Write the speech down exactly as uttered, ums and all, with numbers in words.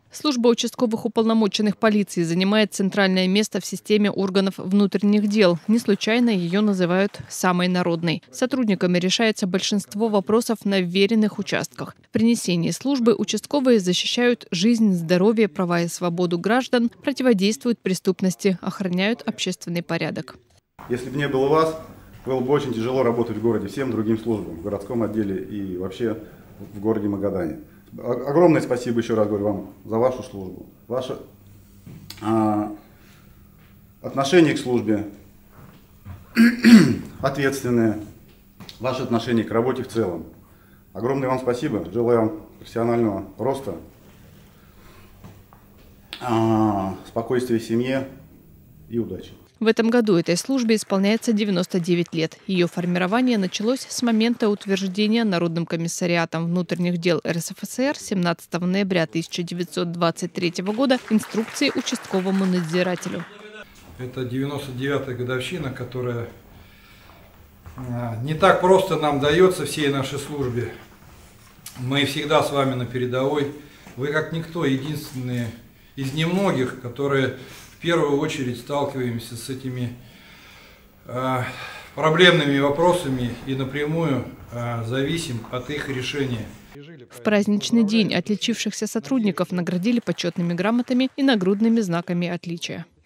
Служба участковых уполномоченных полиции занимает центральное место в системе органов внутренних дел. Не случайно ее называют самой народной. Сотрудниками решается большинство вопросов на вверенных участках. При несении службы участковые защищают жизнь, здоровье, права и свободу граждан, противодействуют преступности, охраняют общественный порядок. Если бы не было вас, было бы очень тяжело работать в городе всем другим службам, в городском отделе и вообще в городе Магадане. Огромное спасибо, еще раз говорю вам, за вашу службу. Ваше а, отношение к службе ответственное, ваше отношение к работе в целом. Огромное вам спасибо. Желаю вам профессионального роста, а, спокойствия в семье и удачи. В этом году этой службе исполняется девяносто девять лет. Ее формирование началось с момента утверждения Народным комиссариатом внутренних дел эр эс эф эс эр семнадцатого ноября тысяча девятьсот двадцать третьего года инструкции участковому надзирателю. Это девяносто девятая годовщина, которая не так просто нам дается всей нашей службе. Мы всегда с вами на передовой. Вы как никто единственные из немногих, которые в первую очередь сталкиваемся с этими э, проблемными вопросами и напрямую э, зависим от их решения. В праздничный день отличившихся сотрудников наградили почетными грамотами и нагрудными знаками отличия.